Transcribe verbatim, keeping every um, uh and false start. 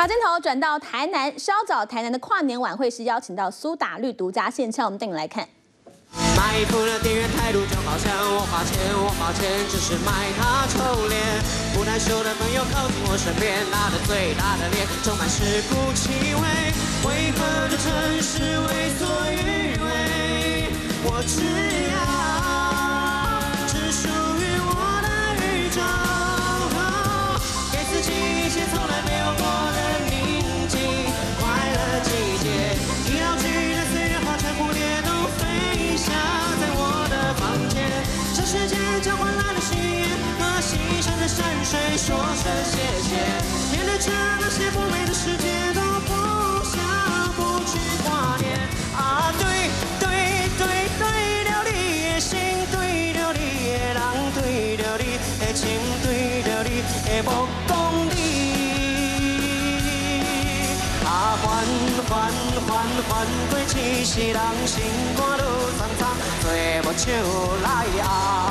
把镜头转到台南，稍早台南的跨年晚会是邀请到苏打绿独家献唱，我们带你来看。 买衣服的店员态度就好像我花钱，我花钱只是买他臭脸。不耐羞的朋友靠近我身边，拿着最大的脸，充满尸骨气味。为何这城市为所欲为？我只要只属于我的宇宙，给自己一些从来没有过的宁静，快乐季节，已老去的岁月化成蝴蝶都飞翔在我的房间，这世界交换来的心愿和牺牲的山水，说声谢谢。面对着那些不美的世界，都不想不去挂念。啊，对对对对了你的心，对了你的人，对了你的情，对了你的目光里。 啊，缓缓缓缓过一世人，心肝愈苍苍，做无笑来熬。